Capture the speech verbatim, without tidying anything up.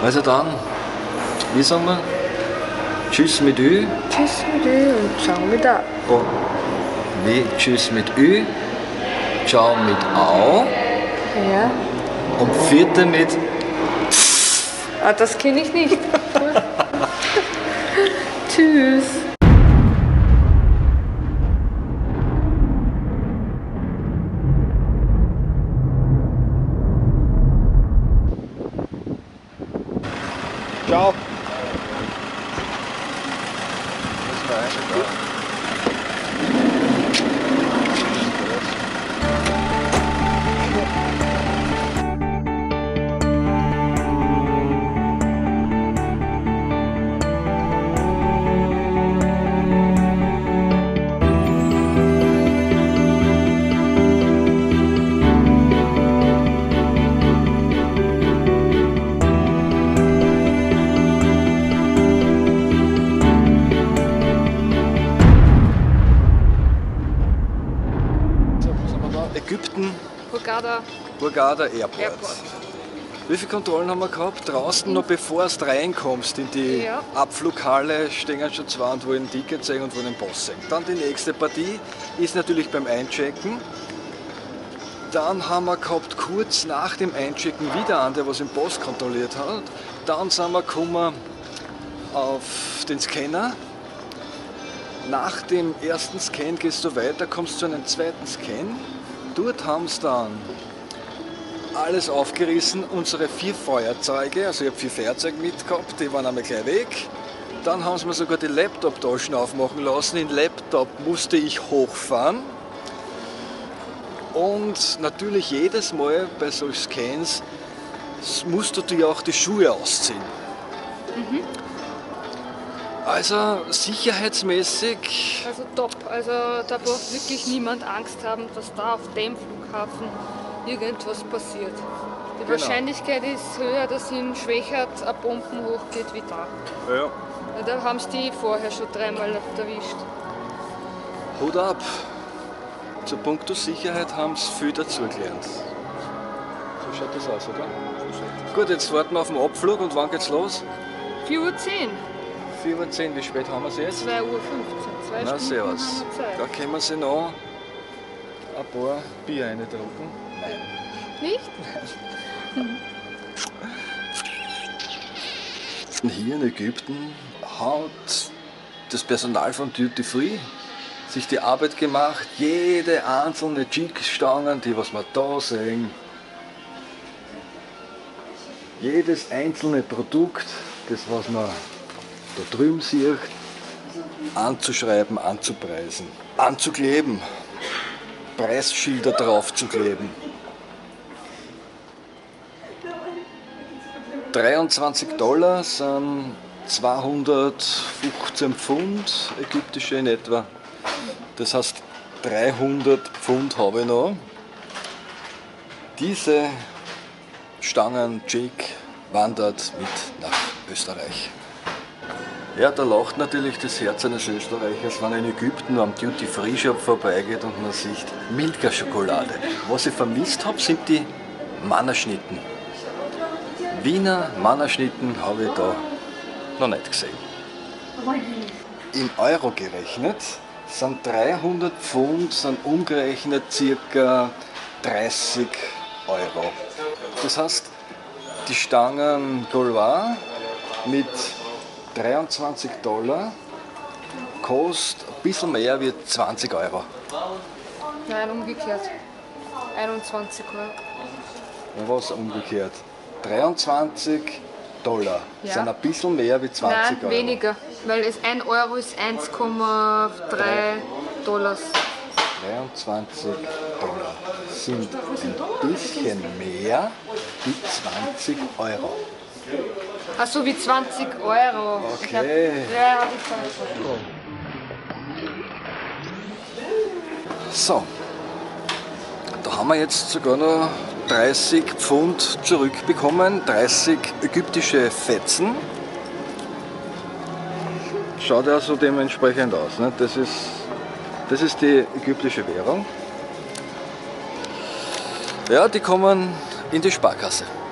Also dann, wie sagen wir? Tschüss mit Ü. Tschüss mit Ü und ciao mit A. Oh, wie Tschüss mit Ü, ciao mit Au Ja. und vierte mit Ah, das kenne ich nicht. Tschüss. Ciao. Ägypten, Hurghada Hurghada Airport. Airport. Wie viele Kontrollen haben wir gehabt? Draußen, noch bevor du reinkommst in die Ja. Abflughalle, stehen schon zwei und wollen ein Ticket sehen und wollen den Pass sehen. Dann die nächste Partie ist natürlich beim Einchecken. Dann haben wir gehabt, kurz nach dem Einchecken wieder einen, der was den Pass kontrolliert hat. Dann sind wir gekommen auf den Scanner. Nach dem ersten Scan gehst du weiter, kommst zu einem zweiten Scan. Dort haben sie dann alles aufgerissen, unsere vier Feuerzeuge, also ich habe vier Feuerzeuge mitgehabt, die waren einmal gleich weg. Dann haben sie mir sogar die Laptop-Taschen aufmachen lassen, den Laptop musste ich hochfahren. Und natürlich jedes Mal bei solchen Scans musst du dir auch die Schuhe ausziehen. Mhm. Also sicherheitsmäßig. Also top. Also da braucht wirklich niemand Angst haben, dass da auf dem Flughafen irgendwas passiert. Die Genau. Wahrscheinlichkeit ist höher, dass in Schwechat ein Bomben hochgeht wie da. Ja. Da haben sie die vorher schon dreimal erwischt. Hut ab! Zur Punkto Sicherheit haben sie viel dazugelernt. So schaut das aus, oder? Gut, jetzt warten wir auf den Abflug und wann geht's los? vier Uhr zehn. vier Uhr zehn, wie spät haben wir es jetzt? zwei Uhr fünfzehn. Zwei Na, Stunden servus. haben wir Zeit. Da können wir sie noch ein paar Bier reindrucken. Nein. Nicht? Hier in Ägypten hat das Personal von Duty Free sich die Arbeit gemacht, jede einzelne Jig-Stangen, die was wir da sehen, jedes einzelne Produkt, das was man da drüben sieht, anzuschreiben, anzupreisen, anzukleben, Preisschilder drauf zu kleben. dreiundzwanzig Dollar sind zweihundertfünfzehn Pfund, ägyptische in etwa. Das heißt, dreihundert Pfund habe ich noch. Diese Stangen Jig wandert mit nach Österreich. Ja, da lacht natürlich das Herz eines Österreichers, wenn er in Ägypten am Duty Free Shop vorbeigeht und man sieht Milka-Schokolade. Was ich vermisst habe, sind die Mannerschnitten. Wiener Mannerschnitten habe ich da noch nicht gesehen. In Euro gerechnet sind dreihundert Pfund, sind umgerechnet ca. dreißig Euro. Das heißt, die Stangen Gaulois mit dreiundzwanzig Dollar kostet ein bisschen mehr wie zwanzig Euro. Nein, umgekehrt. einundzwanzig Euro. Und was umgekehrt? dreiundzwanzig Dollar Ja. sind ein bisschen mehr wie zwanzig Nein, Euro. weniger, weil es ein Euro ist eins Komma drei Dollars. dreiundzwanzig Dollar sind ein bisschen mehr wie zwanzig Euro. Ach so, wie zwanzig Euro. Okay. Ich hab, ja, hab ich falsch. So, da haben wir jetzt sogar noch dreißig Pfund zurückbekommen, dreißig ägyptische Fetzen. Schaut ja so dementsprechend aus. Ne? Das ist, das ist die ägyptische Währung. Ja, die kommen in die Sparkasse.